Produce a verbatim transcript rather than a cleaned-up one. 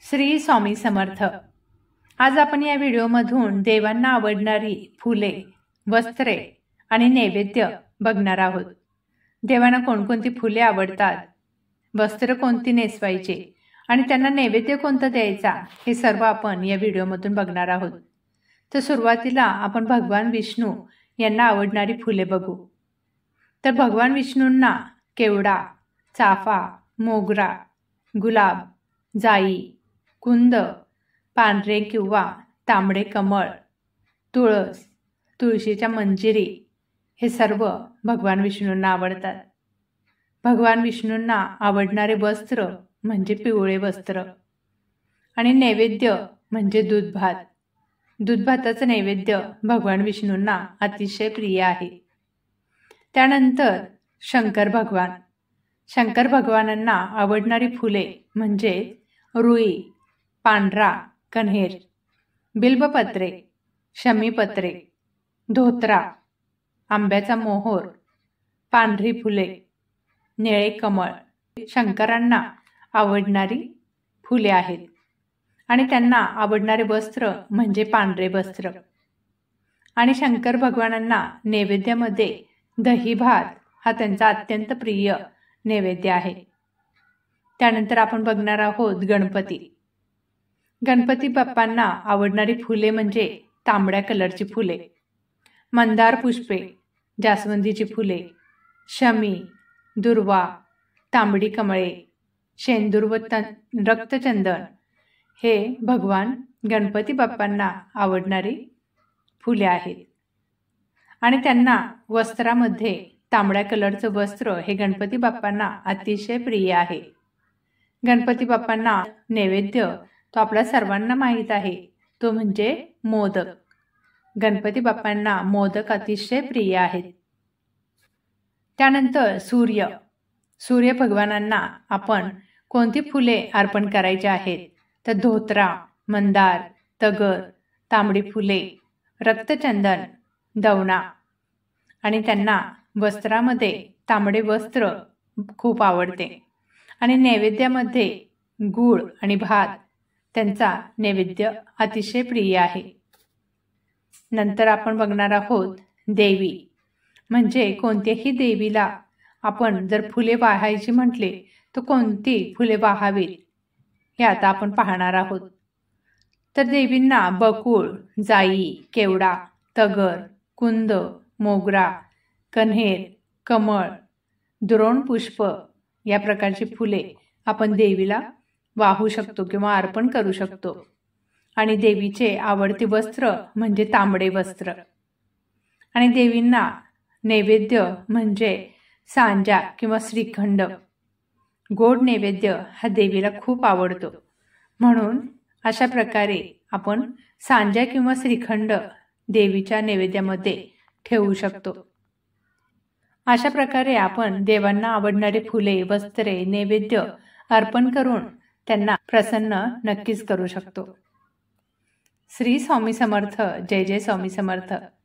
श्री स्वामी समर्थ। आज आपण या व्हिडिओमधून देवांना आवडणारी फुले, वस्त्रे आणि नैवेद्य बघणार आहोत। देवांना कोणकोणती फुले आवडतात, वस्त्र कोणती नेसवायचे आणि त्यांना नैवेद्य कोणता द्यायचा हे सर्व आपण या व्हिडिओमधून बघणार आहोत। तर सुरुवातीला आपण भगवान विष्णू यांना आवडणारी फुले बघू। तर भगवान विष्णूंना केवडा, चाफा, मोगरा, गुलाब, जाई, कुंद, पांढरे किंवा तांबडे कमळ, तुळस, तुळशीच्या मंजिरी हे सर्व भगवान विष्णूंना आवडतात। भगवान विष्णूंना आवडणारे वस्त्र म्हणजे पिवळे वस्त्र आणि नैवेद्य म्हणजे दूध भात। दूध भाताचं नैवेद्य भगवान विष्णूंना अतिशय प्रिय आहे। त्यानंतर शंकर भगवान, शंकर भगवानांना आवडणारी फुले म्हणजे रुई, पांढरा कण्हेर, बिल्बपत्रे, शमीपत्रे, धोत्रा, आंब्याचा मोहोर, पांढरी फुले, निळे कमळ शंकरांना आवडणारी फुले आहेत। आणि त्यांना आवडणारे वस्त्र म्हणजे पांढरे वस्त्र। आणि शंकर भगवानांना नैवेद्यामध्ये दही भात हा त्यांचा अत्यंत प्रिय नैवेद्य आहे। त्यानंतर आपण बघणार आहोत गणपती। गणपती बाप्पांना आवडणारी फुले म्हणजे तांबड्या कलरची फुले, मंदार पुष्पे, जास्वंदीची फुले, शमी, दुर्वा, तांबडी कमळे, शेंदूर व रक्तचंदन हे भगवान गणपती बाप्पांना आवडणारी फुले आहेत। आणि त्यांना वस्त्रामध्ये तांबड्या कलरचं वस्त्र हे गणपती बाप्पांना अतिशय प्रिय आहे। गणपती बाप्पांना नैवेद्य तो आपल्या सर्वांना माहीत आहे, तो म्हणजे मोदक। गणपती बाप्पांना मोदक अतिशय प्रिय आहेत। त्यानंतर सूर्य, सूर्य भगवानांना आपण कोणती फुले अर्पण करायची आहेत तर धोत्रा, मंदार, तगर, तांबडी फुले, रक्तचंदन, दवणा। आणि त्यांना वस्त्रामध्ये तांबडे वस्त्र खूप आवडते आणि नैवेद्यामध्ये गूळ आणि भात त्यांचा नैवेद्य अतिशय प्रिय आहे। नंतर आपण बघणार आहोत देवी, म्हणजे कोणत्याही देवीला आपण जर फुले वाहायची म्हटले तर कोणती फुले वाहावीत हे आता आपण पाहणार आहोत। तर देवींना बकुळ, जाई, केवडा, तगर, कुंद, मोगरा, कण्हेर, कमळ, द्रोण पुष्प या प्रकारची फुले आपण देवीला वाहू शकतो किंवा अर्पण करू शकतो। आणि देवीचे आवडते वस्त्र म्हणजे तांबडे वस्त्र। आणि देवींना नैवेद्य म्हणजे सांजा किंवा श्रीखंड, गोड नैवेद्य हा देवीला खूप आवडतो, म्हणून अशा प्रकारे आपण सांजा किंवा श्रीखंड देवीच्या नैवेद्यामध्ये ठेवू शकतो। अशा प्रकारे आपण देवांना आवडणारे फुले, वस्त्रे, नैवेद्य अर्पण करून त्यांना प्रसन्न नक्कीच करू शकतो। श्री स्वामी समर्थ। जय जय स्वामी समर्थ।